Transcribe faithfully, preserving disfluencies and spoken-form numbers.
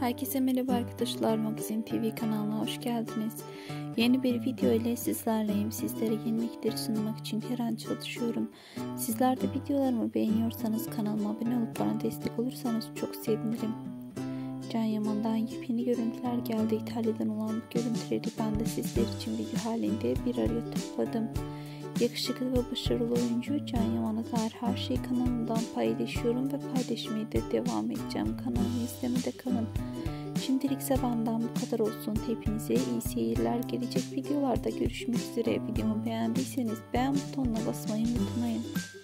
Herkese merhaba arkadaşlar, Magazin T V kanalına hoş geldiniz. Yeni bir video ile sizlerleyim. Sizlere yeni yemekleri sunmak için her an çalışıyorum. Sizler de videolarımı beğeniyorsanız kanalıma abone olup bana destek olursanız çok sevinirim. Can Yaman'dan yepyeni görüntüler geldi. İtalya'dan olan bu görüntüleri ben de sizler için video halinde bir araya topladım. Yakışıklı ve başarılı oyuncu Can Yaman'a dair her şeyi kanalımdan paylaşıyorum ve paylaşmaya da devam edeceğim. Kanalımı izlemede kalın. Şimdilik ise benden bu kadar olsun. Hepinize iyi seyirler. Gelecek videolarda görüşmek üzere. Videomu beğendiyseniz beğen butonuna basmayı unutmayın.